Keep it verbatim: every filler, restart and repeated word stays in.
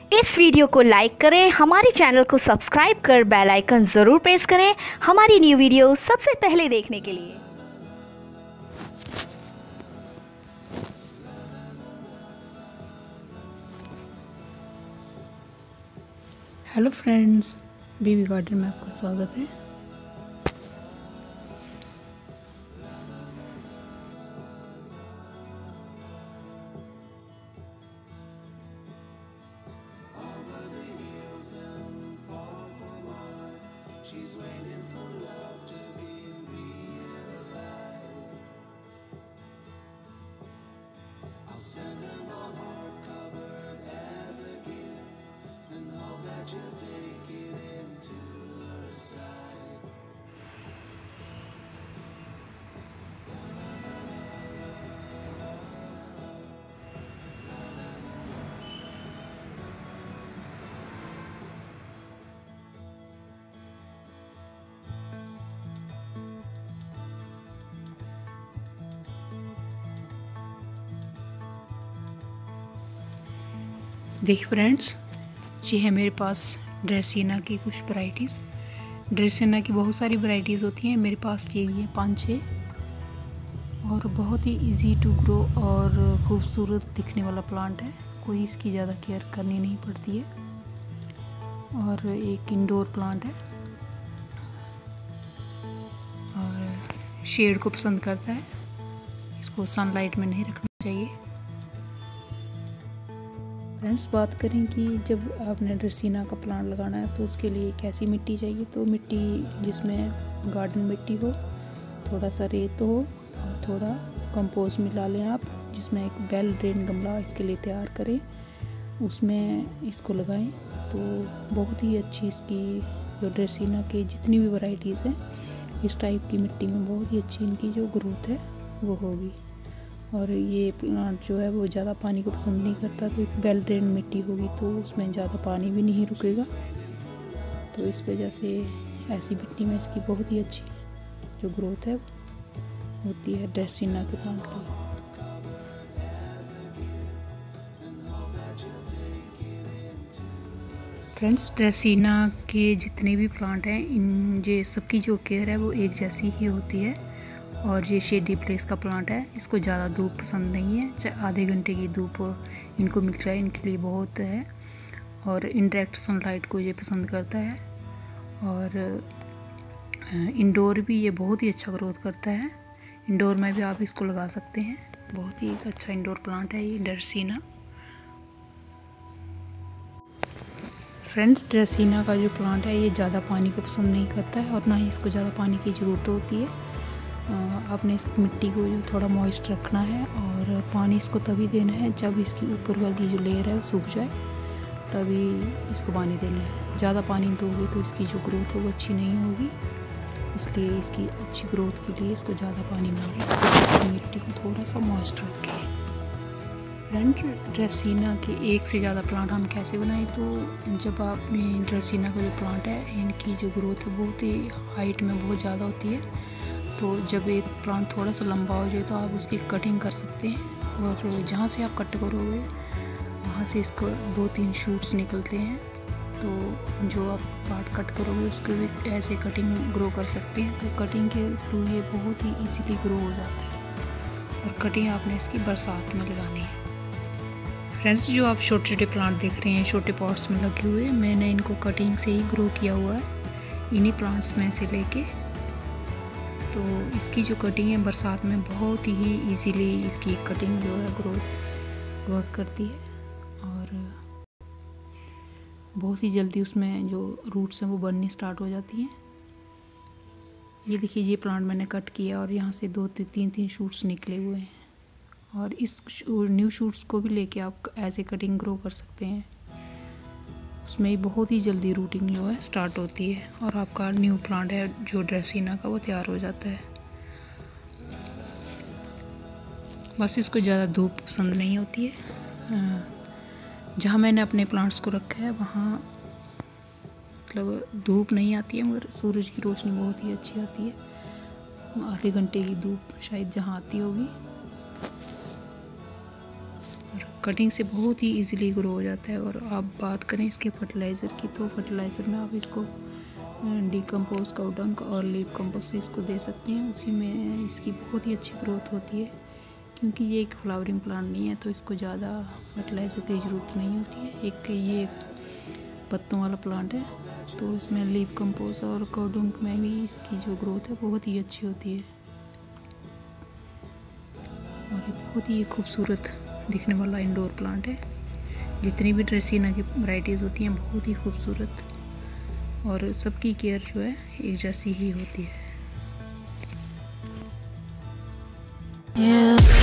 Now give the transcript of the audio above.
इस वीडियो को लाइक करें, हमारे चैनल को सब्सक्राइब कर बेल आइकन ज़रूर प्रेस करें हमारी न्यू वीडियो सबसे पहले देखने के लिए। हेलो फ्रेंड्स, बेबी गार्डन में आपका स्वागत है। देखिए फ्रेंड्स, ये है मेरे पास ड्रेसीना की कुछ वैरायटीज़। ड्रेसेना की बहुत सारी वैरायटीज़ होती हैं, मेरे पास यही है पाँच छः। और बहुत ही इजी टू ग्रो और खूबसूरत दिखने वाला प्लांट है, कोई इसकी ज़्यादा केयर करनी नहीं पड़ती है। और एक इंडोर प्लांट है और शेड को पसंद करता है, इसको सनलाइट में नहीं रखना चाहिए। फ्रेंड्स, बात करें कि जब आपने ड्रेसीना का प्लांट लगाना है तो उसके लिए कैसी मिट्टी चाहिए, तो मिट्टी जिसमें गार्डन मिट्टी हो, थोड़ा सा रेत हो और थोड़ा कंपोस्ट मिला लें आप, जिसमें एक वेल ड्रेन गमला इसके लिए तैयार करें, उसमें इसको लगाएं तो बहुत ही अच्छी इसकी जो ड्रेसीना के जितनी भी वैरायटीज़ हैं, इस टाइप की मिट्टी में बहुत ही अच्छी इनकी जो ग्रोथ है वो होगी। और ये प्लांट जो है वो ज़्यादा पानी को पसंद नहीं करता, तो एक वेल ड्रेन मिट्टी होगी तो उसमें ज़्यादा पानी भी नहीं रुकेगा। तो इस वजह से ऐसी मिट्टी में इसकी बहुत ही अच्छी जो ग्रोथ है होती है ड्रेसीना के प्लांट की। फ्रेंड्स, ड्रेसीना के जितने भी प्लांट हैं, इन ये सबकी जो केयर है वो एक जैसी ही होती है। और ये शेडी प्लेस का प्लांट है, इसको ज़्यादा धूप पसंद नहीं है, चाहे आधे घंटे की धूप इनको मिल जाए इनके लिए बहुत है। और इनडायरेक्ट सनलाइट को ये पसंद करता है। और इंडोर भी ये बहुत ही अच्छा ग्रोथ करता है, इंडोर में भी आप इसको लगा सकते हैं। बहुत ही अच्छा इंडोर प्लांट है ये ड्रेसीना। फ्रेंड्स, ड्रेसीना का जो प्लांट है ये ज़्यादा पानी को पसंद नहीं करता है और ना ही इसको ज़्यादा पानी की ज़रूरत होती है। आपने इस मिट्टी को जो थोड़ा मॉइस्ट रखना है और पानी इसको तभी देना है जब इसकी ऊपर वाली जो लेयर है वो सूख जाए, तभी इसको पानी देना है। ज़्यादा पानी दोगे तो इसकी जो ग्रोथ है वो अच्छी नहीं होगी, इसलिए इसकी अच्छी ग्रोथ के लिए इसको ज़्यादा पानी मिले, इसकी मिट्टी को थोड़ा सा मॉइस्ट रखें। फ्रेंड, ड्रेसीना के एक से ज़्यादा प्लांट हम कैसे बनाएं, तो जब आपने ड्रेसीना का जो प्लांट है इनकी जो ग्रोथ है बहुत ही हाइट में बहुत ज़्यादा होती है, तो जब एक प्लांट थोड़ा सा लंबा हो जाए तो आप उसकी कटिंग कर सकते हैं। और जहाँ से आप कट करोगे वहाँ से इसको दो तीन शूट्स निकलते हैं, तो जो आप पार्ट कट करोगे उसको भी ऐसे कटिंग ग्रो कर सकते हैं। तो कटिंग के थ्रू ये बहुत ही इजीली ग्रो हो जाता है। और कटिंग आपने इसकी बरसात में लगानी है। फ्रेंड्स, जो आप छोटे छोटे प्लांट देख रहे हैं छोटे पॉट्स में लगे हुए, मैंने इनको कटिंग से ही ग्रो किया हुआ है, इन्हीं प्लांट्स में से लेके। तो इसकी जो कटिंग है बरसात में बहुत ही इजीली इसकी कटिंग जो है ग्रोथ ग्रोथ करती है और बहुत ही जल्दी उसमें जो रूट्स हैं वो बननी स्टार्ट हो जाती हैं। ये देखिए, ये प्लांट मैंने कट किया और यहाँ से दो तीन तीन शूट्स निकले हुए हैं, और इस न्यू शूट्स को भी लेके आप ऐसे कटिंग ग्रो कर सकते हैं। उसमें बहुत ही जल्दी रूटिंग जो है स्टार्ट होती है और आपका न्यू प्लांट है जो ड्रेसीना का वो तैयार हो जाता है। बस इसको ज़्यादा धूप पसंद नहीं होती है। जहाँ मैंने अपने प्लांट्स को रखा है वहाँ मतलब धूप नहीं आती है, मगर सूरज की रोशनी बहुत ही अच्छी आती है। आधे घंटे की धूप शायद जहाँ आती होगी। कटिंग से बहुत ही इजीली ग्रो हो जाता है। और आप बात करें इसके फर्टिलाइज़र की, तो फर्टिलाइज़र में आप इसको डीकम्पोज काउ डंक और लीफ कंपोस्ट से इसको दे सकते हैं। उसी में इसकी बहुत ही अच्छी ग्रोथ होती है। क्योंकि ये एक फ्लावरिंग प्लांट नहीं है तो इसको ज़्यादा फर्टिलाइज़र की ज़रूरत नहीं होती है। एक ये पत्तों वाला प्लांट है तो इसमें लीफ कंपोस्ट और काउ डंक में भी इसकी जो ग्रोथ है बहुत ही अच्छी होती है। और ये बहुत ही खूबसूरत दिखने वाला इंडोर प्लांट है। जितनी भी ड्रेसीना की वैरायटीज़ होती हैं बहुत ही खूबसूरत, और सबकी केयर जो है एक जैसी ही होती है। yeah.